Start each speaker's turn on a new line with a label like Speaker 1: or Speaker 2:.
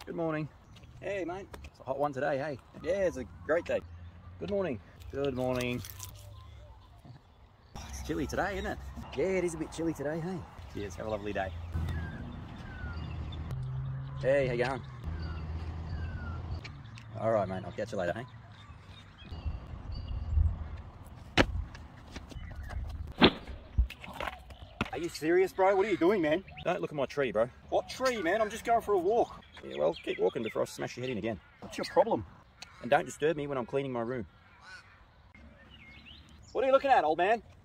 Speaker 1: Good morning.
Speaker 2: Hey, mate.
Speaker 1: It's a hot one today, hey?
Speaker 2: Yeah, it's a great day.
Speaker 1: Good morning. Good morning. It's chilly today, isn't it? Yeah, it is a bit chilly today, hey? Cheers, have a lovely day. Hey, how you going? All right, mate, I'll catch you later, hey?
Speaker 2: Are you serious, bro? What are you doing, man?
Speaker 1: Don't look at my tree, bro.
Speaker 2: What tree, man? I'm just going for a walk.
Speaker 1: Yeah, well, keep walking before I smash your head in again.
Speaker 2: What's your problem?
Speaker 1: And don't disturb me when I'm cleaning my room.
Speaker 2: What are you looking at, old man?